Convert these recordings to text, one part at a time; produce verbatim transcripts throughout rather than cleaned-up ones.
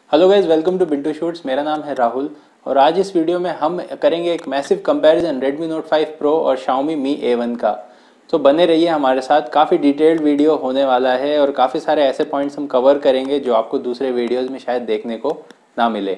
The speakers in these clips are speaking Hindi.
Hello guys, welcome to Bintu shoots. मेरा नाम है राहुल और आज इस वीडियो में हम करेंगे एक massive comparison Redmi Note five Pro और Xiaomi Mi ए वन का। तो बने रहिए हमारे साथ, काफ़ी डिटेल्ड वीडियो होने वाला है और काफ़ी सारे ऐसे पॉइंट्स हम कवर करेंगे जो आपको दूसरे वीडियोज़ में शायद देखने को ना मिले।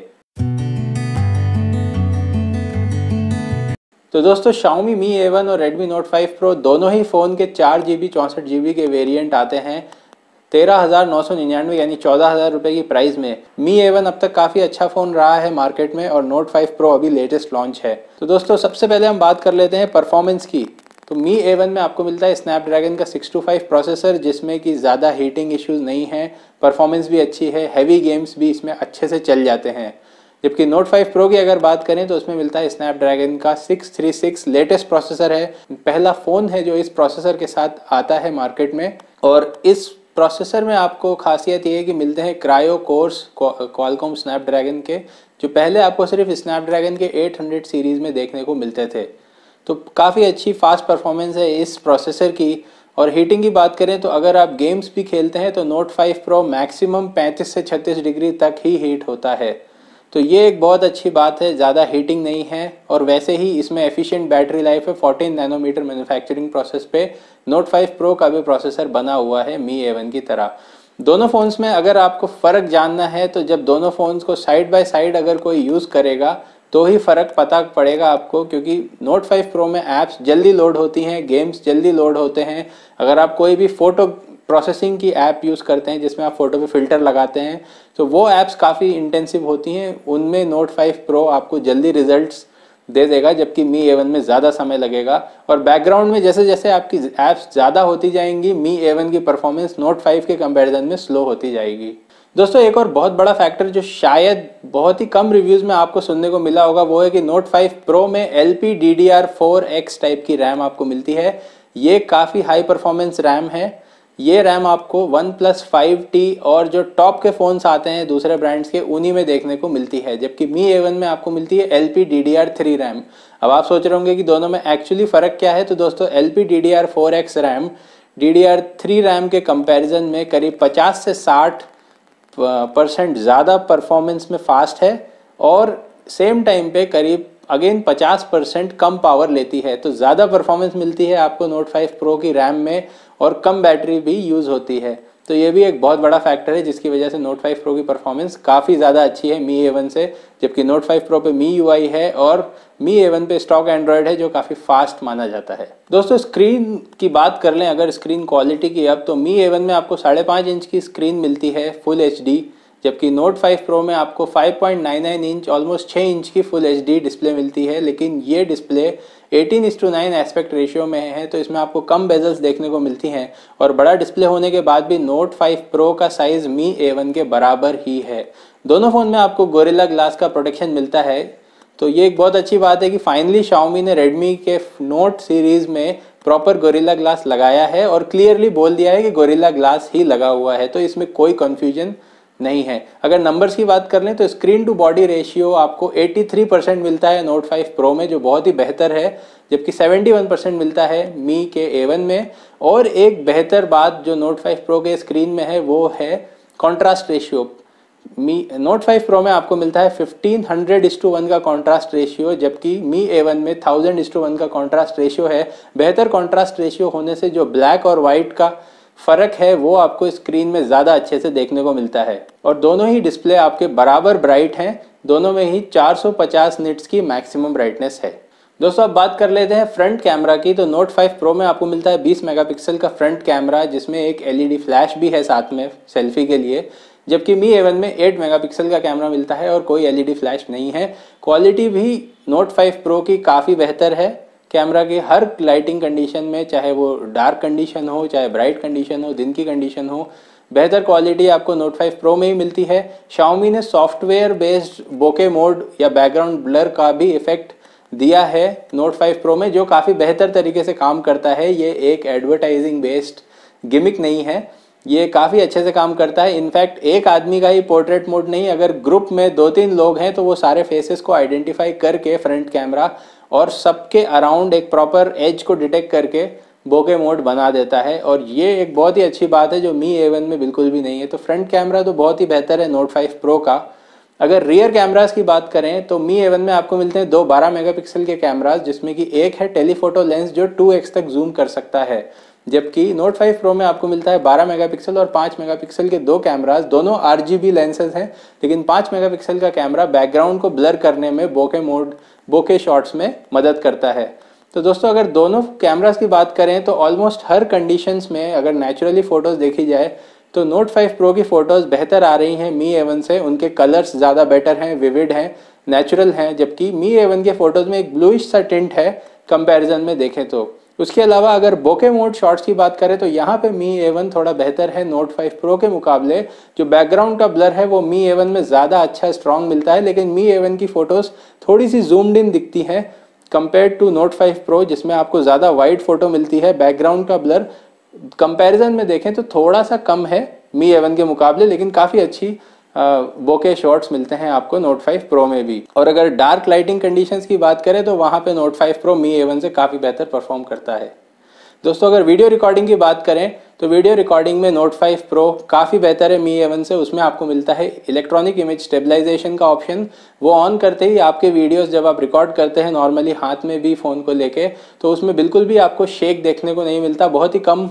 तो दोस्तों, Xiaomi Mi ए वन और Redmi Note फाइव Pro दोनों ही फ़ोन के चार जी बी चौंसठ जी बी के वेरिएंट आते हैं तेरह हज़ार नौ सौ निन्यानवे यानी चौदह हज़ार रुपये की प्राइस में। Mi ए वन अब तक काफ़ी अच्छा फ़ोन रहा है मार्केट में और Note फाइव Pro अभी लेटेस्ट लॉन्च है। तो दोस्तों, सबसे पहले हम बात कर लेते हैं परफॉर्मेंस की। तो Mi ए वन में आपको मिलता है स्नैपड्रैगन का सिक्स टू फाइव प्रोसेसर, जिसमें कि ज़्यादा हीटिंग इश्यूज़ नहीं है, परफॉर्मेंस भी अच्छी है, हैवी गेम्स भी इसमें अच्छे से चल जाते हैं। जबकि Note फाइव Pro की अगर बात करें तो उसमें मिलता है स्नैपड्रैगन का six three six latest processor है। पहला फ़ोन है जो इस प्रोसेसर के साथ आता है मार्केट में। और इस प्रोसेसर में आपको खासियत ये है कि मिलते हैं क्रायो कोर्स क्वालकॉम स्नैपड्रैगन के, जो पहले आपको सिर्फ स्नैपड्रैगन के एट हंड्रेड सीरीज़ में देखने को मिलते थे। तो काफ़ी अच्छी फास्ट परफॉर्मेंस है इस प्रोसेसर की। और हीटिंग की बात करें तो अगर आप गेम्स भी खेलते हैं तो Note फाइव Pro मैक्सिमम पैंतीस से छत्तीस डिग्री तक ही हीट होता है। तो ये एक बहुत अच्छी बात है, ज़्यादा हीटिंग नहीं है। और वैसे ही इसमें एफिशिएंट बैटरी लाइफ है। फोर्टीन नैनोमीटर मैन्युफैक्चरिंग प्रोसेस पे Note फाइव Pro का भी प्रोसेसर बना हुआ है Mi ए वन की तरह। दोनों फ़ोन्स में अगर आपको फ़र्क जानना है तो जब दोनों फ़ोन्स को साइड बाय साइड अगर कोई यूज़ करेगा तो ही फ़र्क पता पड़ेगा आपको, क्योंकि Note फाइव Pro में ऐप्स जल्दी लोड होती हैं, गेम्स जल्दी लोड होते हैं। अगर आप कोई भी फ़ोटो प्रोसेसिंग की ऐप यूज़ करते हैं जिसमें आप फ़ोटो पे फ़िल्टर लगाते हैं तो वो ऐप्स काफ़ी इंटेंसिव होती हैं, उनमें Note फाइव Pro आपको जल्दी रिजल्ट्स दे देगा, जबकि Mi ए वन में ज़्यादा समय लगेगा। और बैकग्राउंड में जैसे जैसे आपकी ऐप्स ज़्यादा होती जाएंगी, Mi ए वन की परफॉर्मेंस Note फाइव के कंपैरिजन में स्लो होती जाएगी। दोस्तों, एक और बहुत बड़ा फैक्टर जो शायद बहुत ही कम रिव्यूज़ में आपको सुनने को मिला होगा वो है कि Note फाइव Pro में L P D D R four X type की रैम आपको मिलती है। ये काफ़ी हाई परफॉर्मेंस रैम है। ये रैम आपको वन प्लस फाइव टी और जो टॉप के फ़ोन्स आते हैं दूसरे ब्रांड्स के, उन्हीं में देखने को मिलती है। जबकि Mi ए वन में आपको मिलती है L P D D R three RAM. अब आप सोच रहे होंगे कि दोनों में एक्चुअली फ़र्क क्या है। तो दोस्तों, L P D D R four X RAM D D R three RAM के कंपैरिजन में करीब पचास से साठ परसेंट ज़्यादा परफॉर्मेंस में फास्ट है और सेम टाइम पे करीब अगेन पचास परसेंट कम पावर लेती है। तो ज़्यादा परफॉर्मेंस मिलती है आपको Note फाइव Pro की रैम में और कम बैटरी भी यूज़ होती है। तो ये भी एक बहुत बड़ा फैक्टर है जिसकी वजह से Note फाइव Pro की परफॉर्मेंस काफ़ी ज़्यादा अच्छी है Mi ए वन से। जबकि Note फाइव Pro पे M I U I है और Mi ए वन पे स्टॉक एंड्रॉयड है जो काफ़ी फास्ट माना जाता है। दोस्तों, स्क्रीन की बात कर लें अगर स्क्रीन क्वालिटी की, अब तो Mi ए वन में आपको साढ़े पाँच इंच की स्क्रीन मिलती है फुल एच डी, जबकि Note फाइव Pro में आपको five point nine nine inch almost छह इंच की फुल एच डी डिस्प्ले मिलती है। लेकिन ये display eighteen is to nine aspect ratio में है, तो इसमें आपको कम बेजल्स देखने को मिलती हैं। और बड़ा डिस्प्ले होने के बाद भी Note फाइव Pro का साइज़ Mi ए वन के बराबर ही है। दोनों फ़ोन में आपको गोरिल्ला ग्लास का प्रोटेक्शन मिलता है। तो ये एक बहुत अच्छी बात है कि फाइनली Xiaomi ने Redmi के Note सीरीज़ में प्रॉपर गोरिल्ला ग्लास लगाया है और क्लियरली बोल दिया है कि गोरिल्ला ग्लास ही लगा हुआ है। तो इसमें कोई कन्फ्यूजन नहीं है। अगर नंबर्स की बात कर लें तो स्क्रीन टू बॉडी रेशियो आपको तिरासी परसेंट मिलता है Note फाइव Pro में, जो बहुत ही बेहतर है, जबकि इकहत्तर परसेंट मिलता है Mi के ए वन में। और एक बेहतर बात जो Note फाइव Pro के स्क्रीन में है वो है contrast ratio. Mi Note five Pro में आपको मिलता है fifteen hundred is to one का कॉन्ट्रास्ट रेशियो, जबकि Mi ए वन में थाउजेंड इस टू वन का कॉन्ट्रास्ट रेशियो है। बेहतर कॉन्ट्रास्ट रेशियो होने से जो ब्लैक और वाइट का फ़र्क है वो आपको स्क्रीन में ज़्यादा अच्छे से देखने को मिलता है। और दोनों ही डिस्प्ले आपके बराबर ब्राइट हैं, दोनों में ही चार सौ पचास निट्स की मैक्सिमम ब्राइटनेस है। दोस्तों, अब बात कर लेते हैं फ्रंट कैमरा की। तो Note फाइव Pro में आपको मिलता है बीस मेगापिक्सल का फ्रंट कैमरा, जिसमें एक एल ई डी फ्लैश भी है साथ में सेल्फी के लिए। जबकि Mi ए वन में एट मेगापिक्सल का कैमरा मिलता है और कोई एल ई डी फ्लैश नहीं है। क्वालिटी भी Note फाइव Pro की काफ़ी बेहतर है। कैमरा की हर लाइटिंग कंडीशन में, चाहे वो डार्क कंडीशन हो, चाहे ब्राइट कंडीशन हो, दिन की कंडीशन हो, बेहतर क्वालिटी आपको Note फाइव Pro में ही मिलती है। Xiaomi ने सॉफ्टवेयर बेस्ड बोके मोड या बैकग्राउंड ब्लर का भी इफेक्ट दिया है Note फाइव Pro में, जो काफ़ी बेहतर तरीके से काम करता है। ये एक एडवर्टाइजिंग बेस्ड गिमिक नहीं है, ये काफ़ी अच्छे से काम करता है। इनफैक्ट एक आदमी का ही पोर्ट्रेट मोड नहीं, अगर ग्रुप में दो तीन लोग हैं तो वो सारे फेसेस को आइडेंटिफाई करके फ्रंट कैमरा और सबके अराउंड एक प्रॉपर एज को डिटेक्ट करके बोके मोड बना देता है। और ये एक बहुत ही अच्छी बात है जो Mi ए वन में बिल्कुल भी नहीं है। तो फ्रंट कैमरा तो बहुत ही बेहतर है Note फाइव Pro का। अगर रियर कैमरास की बात करें तो मी एवन में आपको मिलते हैं दो बारह मेगापिक्सल के कैमरास, जिसमें कि एक है टेलीफोटो लेंस जो टू एक्स तक जूम कर सकता है, जबकि नोट फाइव प्रो में आपको मिलता है बारह मेगापिक्सल और पाँच मेगापिक्सल के दो कैमरास। दोनों आरजीबी लेंसेज हैं, लेकिन पाँच मेगापिक्सल का कैमरा बैकग्राउंड को ब्लर करने में बोके मोड बोके शॉट्स में मदद करता है। तो दोस्तों अगर दोनों कैमरास की बात करें तो ऑलमोस्ट हर कंडीशंस में अगर नेचुरली फ़ोटोज़ देखी जाए तो नोट फाइव प्रो की फ़ोटोज़ बेहतर आ रही हैं मी एवन से। उनके कलर्स ज़्यादा बेटर हैं, विविड हैं, नेचुरल हैं, जबकि मी एवन के फ़ोटोज़ में एक ब्लूइश सा टिंट है कंपैरिजन में देखें तो। उसके अलावा अगर बोके मोड शॉट्स की बात करें तो यहाँ पे मी एवन थोड़ा बेहतर है नोट फाइव प्रो के मुकाबले। जो बैकग्राउंड का ब्लर है वो मी एवन में ज़्यादा अच्छा स्ट्रॉन्ग मिलता है, लेकिन मी एवन की फ़ोटोज़ थोड़ी सी जूम्ड इन दिखती हैं compare to Note five Pro, जिसमें आपको ज़्यादा वाइड फ़ोटो मिलती है। बैकग्राउंड का ब्लर कंपैरिजन में देखें तो थोड़ा सा कम है मी एवन के मुकाबले, लेकिन काफ़ी अच्छी बोके शॉट्स मिलते हैं आपको नोट फाइव प्रो में भी। और अगर डार्क लाइटिंग कंडीशंस की बात करें तो वहाँ पे Note five Pro Mi A one से काफ़ी बेहतर परफॉर्म करता है। दोस्तों अगर वीडियो रिकॉर्डिंग की बात करें तो वीडियो रिकॉर्डिंग में नोट फाइव प्रो काफ़ी बेहतर है मी एवन से। उसमें आपको मिलता है इलेक्ट्रॉनिक इमेज स्टेबलाइजेशन का ऑप्शन। वो ऑन करते ही आपके वीडियोस जब आप रिकॉर्ड करते हैं नॉर्मली हाथ में भी फ़ोन को लेके, तो उसमें बिल्कुल भी आपको शेक देखने को नहीं मिलता, बहुत ही कम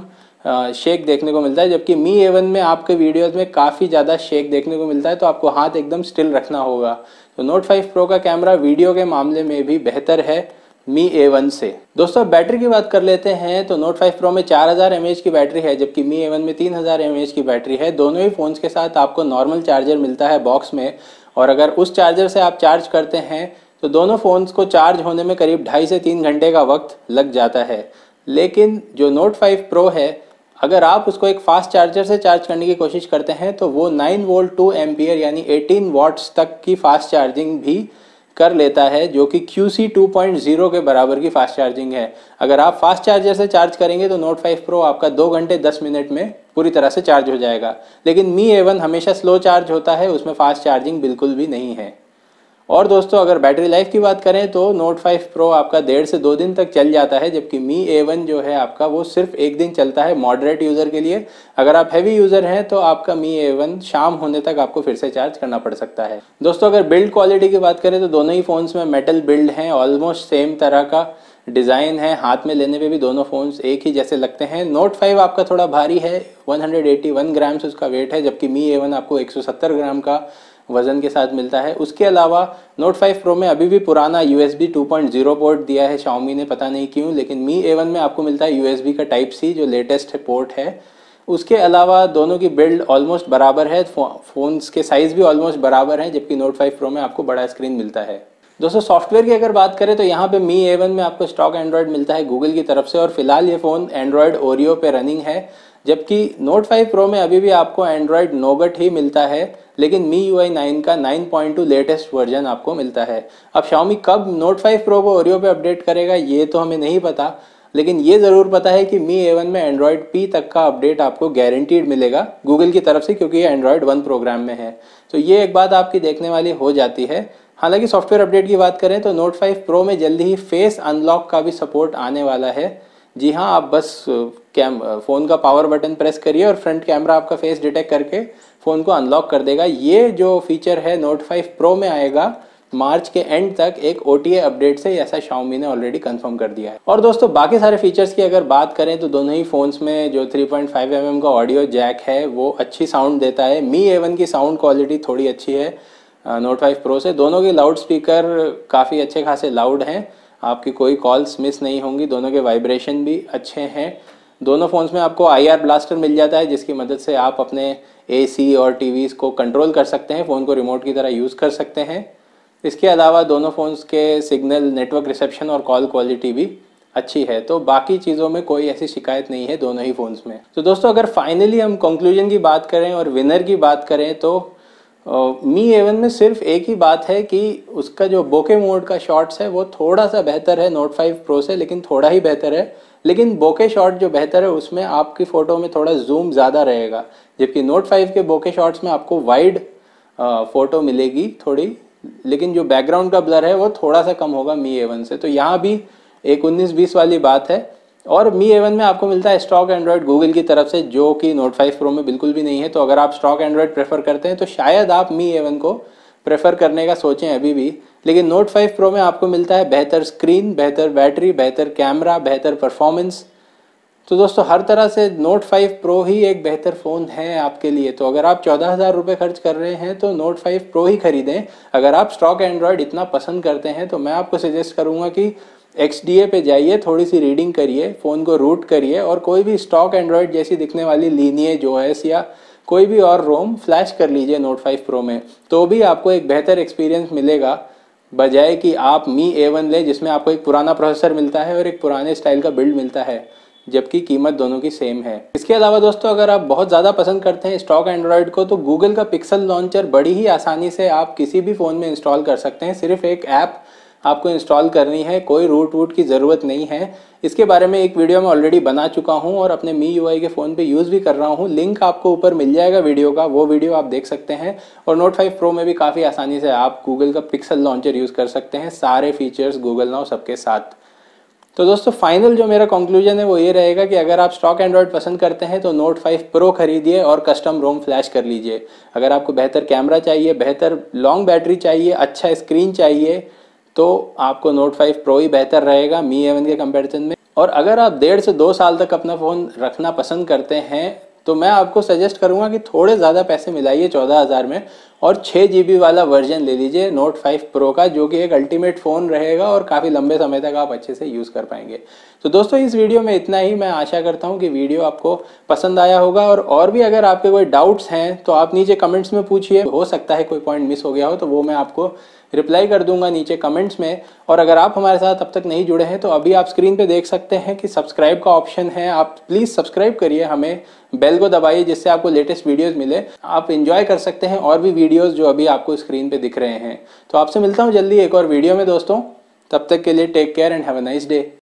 शेक देखने को मिलता है। जबकि मी एवन में आपके वीडियोस में काफ़ी ज़्यादा शेक देखने को मिलता है, तो आपको हाथ एकदम स्टिल रखना होगा। तो नोट फाइव प्रो का कैमरा वीडियो के मामले में भी बेहतर है मी एवन से। दोस्तों बैटरी की बात कर लेते हैं तो नोट फाइव प्रो में चार हज़ार एम ए एच की बैटरी है, जबकि मी एवन में तीन हज़ार एम ए एच की बैटरी है। दोनों ही फ़ोन्स के साथ आपको नॉर्मल चार्जर मिलता है बॉक्स में, और अगर उस चार्जर से आप चार्ज करते हैं तो दोनों फ़ोन्स को चार्ज होने में करीब ढाई से तीन घंटे का वक्त लग जाता है। लेकिन जो नोट फाइव प्रो है, अगर आप उसको एक फास्ट चार्जर से चार्ज करने की कोशिश करते हैं तो वो नाइन वोल्ट टू एम्पियर यानी अठारह वाट्स तक की फास्ट चार्जिंग भी कर लेता है, जो कि Q C two point zero के बराबर की फास्ट चार्जिंग है। अगर आप फास्ट चार्जर से चार्ज करेंगे तो नोट फाइव प्रो आपका दो घंटे दस मिनट में पूरी तरह से चार्ज हो जाएगा, लेकिन मी एवन हमेशा स्लो चार्ज होता है, उसमें फास्ट चार्जिंग बिल्कुल भी नहीं है। और दोस्तों अगर बैटरी लाइफ की बात करें तो नोट फाइव प्रो आपका डेढ़ से दो दिन तक चल जाता है, जबकि मी एवन जो है आपका वो सिर्फ एक दिन चलता है मॉडरेट यूज़र के लिए। अगर आप हैवी यूज़र हैं तो आपका मी एवन शाम होने तक आपको फिर से चार्ज करना पड़ सकता है। दोस्तों अगर बिल्ड क्वालिटी की बात करें तो दोनों ही फ़ोन्स में मेटल बिल्ड हैं, ऑलमोस्ट सेम तरह का डिज़ाइन है, हाथ में लेने पे भी दोनों फ़ोन्स एक ही जैसे लगते हैं। नोट फाइव आपका थोड़ा भारी है, एक सौ इक्यासी ग्राम्स उसका वेट है, जबकि मी एवन आपको एक सौ सत्तर ग्राम का वजन के साथ मिलता है। उसके अलावा नोट फाइव प्रो में अभी भी पुराना U S B two point zero port दिया है Xiaomi ने, पता नहीं क्यों, लेकिन मी एवन में आपको मिलता है यू एस बी का टाइप सी जो लेटेस्ट पोर्ट है। उसके अलावा दोनों की बिल्ड ऑलमोस्ट बराबर है, फ़ोन्स के साइज़ भी ऑलमोस्ट बराबर हैं, जबकि नोट फाइव प्रो में आपको बड़ा स्क्रीन मिलता है। दोस्तों सॉफ्टवेयर की अगर बात करें तो यहाँ पे मी एवन में आपको स्टॉक एंड्रॉयड मिलता है गूगल की तरफ से, और फिलहाल ये फ़ोन एंड्रॉयड ओरियो पे रनिंग है, जबकि नोट फाइव प्रो में अभी भी आपको एंड्रॉयड नोगट ही मिलता है, लेकिन मी यू आई नाइन का nine point two latest version आपको मिलता है। अब Xiaomi कब नोट फाइव प्रो को ओरियो पे अपडेट करेगा ये तो हमें नहीं पता, लेकिन ये ज़रूर पता है कि मी एवन में एंड्रॉयड पी तक का अपडेट आपको गारंटीड मिलेगा गूगल की तरफ से, क्योंकि ये एंड्रॉयड वन प्रोग्राम में है। तो ये एक बात आपकी देखने वाली हो जाती है। हालांकि सॉफ्टवेयर अपडेट की बात करें तो नोट फाइव प्रो में जल्दी ही फेस अनलॉक का भी सपोर्ट आने वाला है। जी हाँ, आप बस कैम फ़ोन का पावर बटन प्रेस करिए और फ्रंट कैमरा आपका फेस डिटेक्ट करके फ़ोन को अनलॉक कर देगा। ये जो फीचर है नोट फाइव प्रो में आएगा मार्च के एंड तक एक ओ टी ए अपडेट से, ऐसा Xiaomi ने ऑलरेडी कंफर्म कर दिया है। और दोस्तों बाकी सारे फीचर्स की अगर बात करें तो दोनों ही फ़ोन्स में जो three point five M M का ऑडियो जैक है वो अच्छी साउंड देता है। मी एवन की साउंड क्वालिटी थोड़ी अच्छी है नोट फाइव प्रो से। दोनों के लाउड स्पीकर काफ़ी अच्छे खासे लाउड हैं, आपकी कोई कॉल्स मिस नहीं होंगी। दोनों के वाइब्रेशन भी अच्छे हैं। दोनों फ़ोन्स में आपको आई आर ब्लास्टर मिल जाता है, जिसकी मदद से आप अपने ए सी और टीवीज़ को कंट्रोल कर सकते हैं, फ़ोन को रिमोट की तरह यूज़ कर सकते हैं। इसके अलावा दोनों फ़ोन्स के सिग्नल नेटवर्क रिसेप्शन और कॉल क्वालिटी भी अच्छी है, तो बाकी चीज़ों में कोई ऐसी शिकायत नहीं है दोनों ही फ़ोन्स में। तो दोस्तों अगर फाइनली हम कंक्लूजन की बात करें और विनर की बात करें तो मी एवन में सिर्फ एक ही बात है कि उसका जो बोके मोड का शॉट्स है वो थोड़ा सा बेहतर है नोट फाइव प्रो से, लेकिन थोड़ा ही बेहतर है। लेकिन बोके शॉट जो बेहतर है उसमें आपकी फ़ोटो में थोड़ा जूम ज़्यादा रहेगा, जबकि नोट फाइव के बोके शॉट्स में आपको वाइड फ़ोटो मिलेगी थोड़ी, लेकिन जो बैकग्राउंड का ब्लर है वो थोड़ा सा कम होगा मी एवन से। तो यहाँ भी एक उन्नीस बीस वाली बात है। और मी एवन में आपको मिलता है स्टॉक एंड्रॉयड गूगल की तरफ से, जो कि नोट फाइव प्रो में बिल्कुल भी नहीं है। तो अगर आप स्टॉक एंड्रॉयड प्रेफर करते हैं तो शायद आप मी एवन को प्रेफर करने का सोचें अभी भी। लेकिन नोट फाइव प्रो में आपको मिलता है बेहतर स्क्रीन, बेहतर बैटरी, बेहतर कैमरा, बेहतर परफॉर्मेंस। तो दोस्तों हर तरह से नोट फाइव प्रो ही एक बेहतर फ़ोन है आपके लिए। तो अगर आप चौदह हज़ार रुपये खर्च कर रहे हैं तो नोट फाइव प्रो ही खरीदें। अगर आप स्टॉक एंड्रॉयड इतना पसंद करते हैं तो मैं आपको सजेस्ट करूंगा कि एक्स डी ए पे जाइए, थोड़ी सी रीडिंग करिए, फ़ोन को रूट करिए और कोई भी स्टॉक एंड्रॉयड जैसी दिखने वाली लीनिएज ओएस या कोई भी और रोम फ्लैश कर लीजिए नोट फाइव प्रो में, तो भी आपको एक बेहतर एक्सपीरियंस मिलेगा, बजाय कि आप मी ए वन ले जिसमें आपको एक पुराना प्रोसेसर मिलता है और एक पुराने स्टाइल का बिल्ड मिलता है, जबकि कीमत दोनों की सेम है। इसके अलावा दोस्तों अगर आप बहुत ज़्यादा पसंद करते हैं स्टॉक एंड्रॉयड को, तो गूगल का पिक्सल लॉन्चर बड़ी ही आसानी से आप किसी भी फ़ोन में इंस्टॉल कर सकते हैं। सिर्फ एक ऐप आपको इंस्टॉल करनी है, कोई रूट वूट की ज़रूरत नहीं है। इसके बारे में एक वीडियो मैं ऑलरेडी बना चुका हूं और अपने मी यू आई के फ़ोन पे यूज़ भी कर रहा हूं। लिंक आपको ऊपर मिल जाएगा वीडियो का, वो वीडियो आप देख सकते हैं। और नोट फाइव प्रो में भी काफ़ी आसानी से आप गूगल का पिक्सल लॉन्चर यूज़ कर सकते हैं, सारे फीचर्स गूगल नाउ सबके साथ। तो दोस्तों फाइनल जो मेरा कंक्लूजन है वो ये रहेगा कि अगर आप स्टॉक एंड्रॉयड पसंद करते हैं तो नोट फाइव प्रो खरीदिए और कस्टम रोम फ्लैश कर लीजिए। अगर आपको बेहतर कैमरा चाहिए, बेहतर लॉन्ग बैटरी चाहिए, अच्छा स्क्रीन चाहिए, तो आपको नोट फाइव प्रो ही बेहतर रहेगा मी ए वन के कंपैरिजन में। और अगर आप डेढ़ से दो साल तक अपना फ़ोन रखना पसंद करते हैं तो मैं आपको सजेस्ट करूंगा कि थोड़े ज़्यादा पैसे मिलाइए चौदह हज़ार में और छः जी बी वाला वर्जन ले लीजिए नोट फाइव प्रो का, जो कि एक अल्टीमेट फ़ोन रहेगा और काफ़ी लंबे समय तक आप अच्छे से यूज़ कर पाएंगे। तो दोस्तों इस वीडियो में इतना ही। मैं आशा करता हूँ कि वीडियो आपको पसंद आया होगा। और और भी अगर आपके कोई डाउट्स हैं तो आप नीचे कमेंट्स में पूछिए, हो सकता है कोई पॉइंट मिस हो गया हो तो वो मैं आपको रिप्लाई कर दूंगा नीचे कमेंट्स में। और अगर आप हमारे साथ अब तक नहीं जुड़े हैं तो अभी आप स्क्रीन पे देख सकते हैं कि सब्सक्राइब का ऑप्शन है, आप प्लीज़ सब्सक्राइब करिए, हमें बेल को दबाइए जिससे आपको लेटेस्ट वीडियोस मिले। आप एंजॉय कर सकते हैं और भी वीडियोस जो अभी आपको स्क्रीन पे दिख रहे हैं। तो आपसे मिलता हूँ जल्दी एक और वीडियो में दोस्तों, तब तक के लिए take care and have a nice day.